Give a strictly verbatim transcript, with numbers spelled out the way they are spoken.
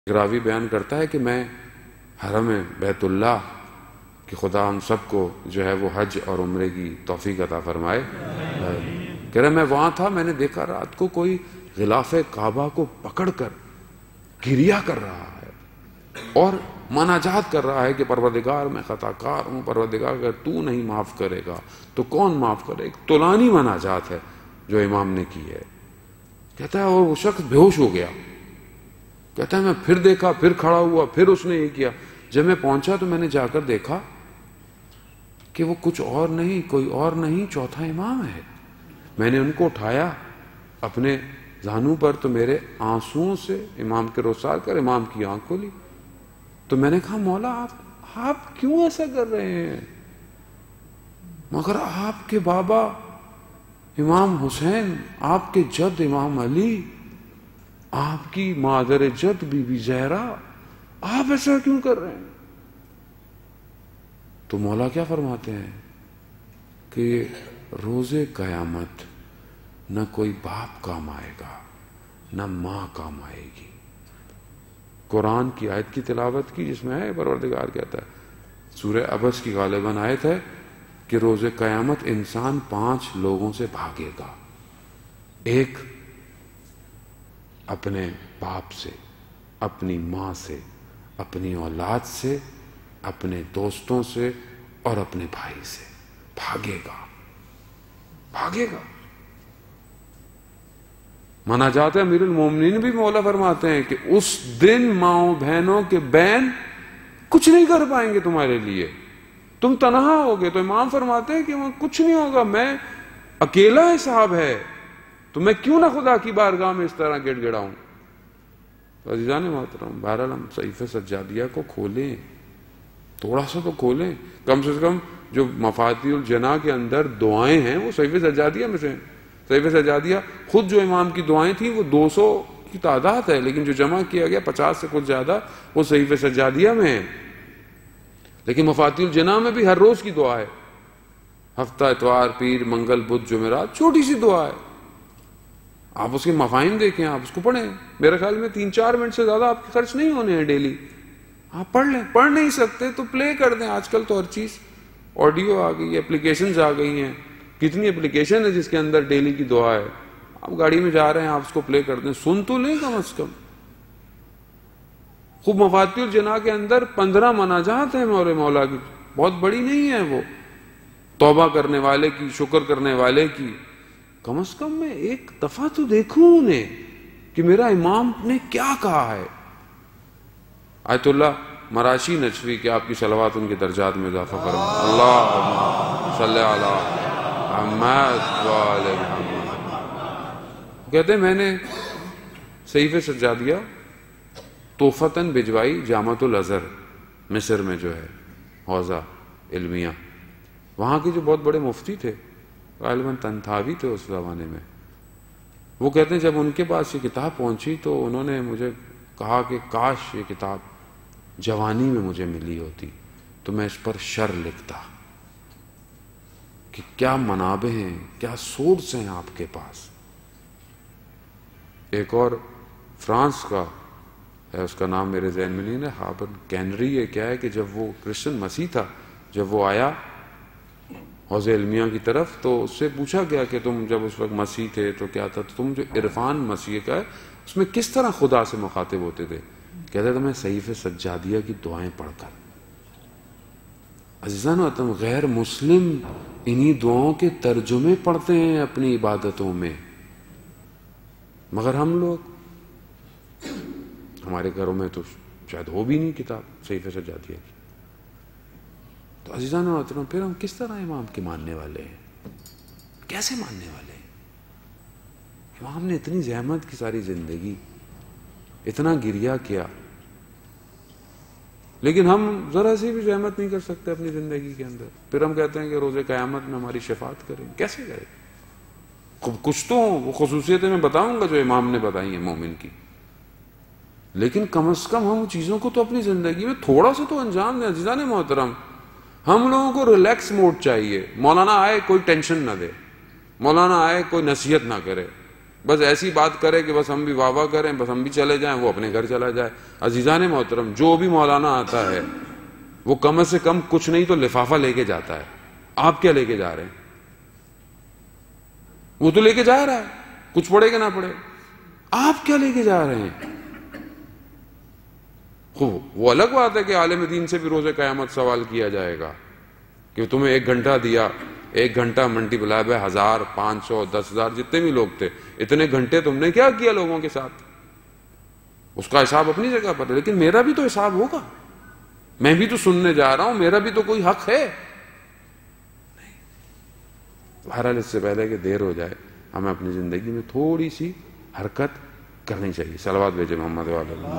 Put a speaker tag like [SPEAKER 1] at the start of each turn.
[SPEAKER 1] راوی بیان کرتا ہے کہ میں حرم بیت اللہ کہ خدا ہم سب کو جو ہے وہ حج اور عمرے کی توفیق عطا فرمائے، کہہ رہے میں وہاں تھا، میں نے دیکھا رات کو کوئی غلاف کعبہ کو پکڑ کر گریہ کر رہا ہے اور مناجات کر رہا ہے کہ پروردگار میں خطا کار ہوں، پروردگار اگر تو نہیں معاف کرے گا تو کون معاف کرے گا۔ طولانی مناجات ہے جو امام نے کی ہے۔ کہتا ہے اور وہ شخص بے ہوش ہو گیا، کہتا ہے میں پھر دیکھا، پھر کھڑا ہوا، پھر اس نے یہ کیا۔ جب میں پہنچا تو میں نے جا کر دیکھا کہ وہ کچھ اور نہیں، کوئی اور نہیں، چوتھا امام ہے۔ میں نے ان کو اٹھایا اپنے زانوں پر تو میرے آنسوؤں سے امام کے رخسار کر امام کی آنکھ کھلی۔ تو میں نے کہا مولا آپ آپ کیوں ایسا کر رہے ہیں؟ مگر آپ کے بابا امام حسین، آپ کے جد امام علی، آپ کی مادر جد بی بی زہرا، آپ ایسا کیوں کر رہے ہیں؟ تو مولا کیا فرماتے ہیں کہ روز قیامت نہ کوئی باپ کام آئے گا نہ ماں کام آئے گی۔ قرآن کی آیت کی تلاوت کی جس میں ہے پروردگار کہتا ہے، سورہ عبس کی غالباً آیت ہے کہ روز قیامت انسان پانچ لوگوں سے بھاگے گا۔ ایک اپنے باپ سے، اپنی ماں سے، اپنی اولاد سے، اپنے دوستوں سے اور اپنے بھائی سے بھاگے گا بھاگے گا مناجات امیر المومنین بھی مولا فرماتے ہیں کہ اس دن ماؤں بہنوں کے بین کچھ نہیں کر پائیں گے تمہارے لیے، تم تنہا ہوگے۔ تو امام فرماتے ہیں کہ وہاں کچھ نہیں ہوگا، میں اکیلا حساب ہے، تو میں کیوں نہ خدا کی بارگاہ میں اس طرح گڑ گڑاؤں۔ تو عزیزان محترم، بہرحال ہم صحیفہ سجادیہ کو کھولیں، تھوڑا سا تو کھولیں، کم سے کم جو مفاتیح الجناح کے اندر دعائیں ہیں وہ صحیفہ سجادیہ میں سے ہیں۔ صحیفہ سجادیہ خود جو امام کی دعائیں تھیں وہ دو سو کی تعداد ہے، لیکن جو جمع کیا گیا پچاس سے کچھ زیادہ وہ صحیفہ سجادیہ میں ہیں۔ لیکن مفاتیح الجناح میں بھی ہر روز کی دعا ہے، ہفتہ، اتوار، پیر، منگل، بدھ، جمعرات، چھوٹی سی دعا ہے۔ آپ اس کے مفاہیم دیکھیں، آپ اس کو پڑھیں، میرے خیال میں تین چار منٹ سے زیادہ آپ کے خرچ نہیں ہونے ہیں ڈیلی۔ آپ پڑھ لیں، پڑھ نہیں سکتے تو پلے کر دیں، آج کل تو ہر چیز آڈیو آ گئی ہے، اپلیکیشنز آ گئی ہیں، کتنی اپلیکیشن ہے جس کے اندر ڈیلی کی دعا ہے۔ آپ گاڑی میں جا رہے ہیں، آپ اس کو پلے کر دیں، سن تو لیں کم از کم۔ خوب مفاتیح الجناح کے اندر پندرہ مناجات ہیں مولا مولا کی، بہت بڑی نہیں ہے وہ، توبہ کرنے والے کی، شکر کرنے والے کی۔ کم از کم میں ایک دفعہ تو دیکھوں انہیں کہ میرا امام نے کیا کہا ہے۔ آیت اللہ مراشی نجفی کہ آپ کی صلوات ان کے درجات میں اضافہ فرمائے۔ اللہم صلی علی محمد و آل محمد۔ کہتے ہیں میں نے صحیفہ سجادیہ تحفتاً بھجوائی جامعۃ الازہر مصر میں جو ہے حوزہ علمیہ، وہاں کے جو بہت بڑے مفتی تھے، غالباً تنتھاوی تھے اس زمانے میں، وہ کہتے ہیں جب ان کے پاس یہ کتاب پہنچی تو انہوں نے مجھے کہا کہ کاش یہ کتاب جوانی میں مجھے ملی ہوتی تو میں اس پر شر لکھتا، کہ کیا منابع ہیں، کیا سورس ہیں آپ کے پاس۔ ایک اور فرانس کا ہے، اس کا نام میرے ذہن میں نہیں ہے، ہابن کینری ہے کیا ہے، کہ جب وہ کرسچن مسیح تھا، جب وہ آیا حوض علمیہ کی طرف تو اس سے پوچھا گیا کہ تم جب اس وقت مسیح تھے تو کیا تھا، تم جو عرفان مسیح کا ہے اس میں کس طرح خدا سے مخاطب ہوتے تھے؟ کہتے تھے میں صحیفہ سجادیہ کی دعائیں پڑھ کر۔ عزیزان محترم، غیر مسلم انہی دعاؤں کے ترجمے پڑھتے ہیں اپنی عبادتوں میں، مگر ہم لوگ، ہمارے گھروں میں تو شاید ہو بھی نہیں کتاب صحیفہ سجادیہ کی۔ تو عزیزان محترم، پھر ہم کس طرح امام کے ماننے والے ہیں؟ کیسے ماننے والے ہیں؟ امام نے اتنی زحمت کی ساری زندگی، اتنا گریہ کیا، لیکن ہم ذرا سی بھی زحمت نہیں کر سکتے اپنی زندگی کے اندر۔ پھر ہم کہتے ہیں کہ روز قیامت میں ہماری شفاعت کریں، کیسے کریں؟ کچھ تو وہ خصوصیتیں میں بتاؤں گا جو امام نے بتائی ہیں مومن کی، لیکن کم از کم ہم چیزوں کو تو اپنی زندگی میں تھوڑا سا تو انجام دیں۔ عزیزان محترم، ہم لوگوں کو ریلیکس موڈ چاہیے، مولانا آئے کوئی ٹینشن نہ دے، مولانا آئے کوئی نصیحت نہ کرے، بس ایسی بات کرے کہ بس ہم بھی واہ واہ کریں، بس ہم بھی چلے جائیں، وہ اپنے گھر چلا جائے۔ عزیزان محترم، جو بھی مولانا آتا ہے وہ کم سے کم کچھ نہیں تو لفافہ لے کے جاتا ہے۔ آپ کیا لے کے جا رہے ہیں؟ وہ تو لے کے جا رہا ہے، کچھ پڑھے کہ نہ پڑھے، آپ کیا لے کے جا رہے ہیں؟ وہ الگ بات ہے کہ عالم دین سے بھی روز قیامت سوال کیا جائے گا کہ تمہیں ایک گھنٹہ دیا، ایک گھنٹہ ملٹی پلائی بائی ہزار، پانچ سو، دس ہزار، جتنے بھی لوگ تھے، اتنے گھنٹے تم نے کیا کیا لوگوں کے ساتھ؟ اس کا حساب اپنی جگہ پر ہے، لیکن میرا بھی تو حساب ہوگا، میں بھی تو سننے جا رہا ہوں، میرا بھی تو کوئی حق ہے۔ بہرحال اس سے پہلے کہ دیر ہو جائے، ہمیں اپنی زندگی میں تھوڑی سی حرکت کرنی چاہیے۔ صلوات بھیجے محمد وعلی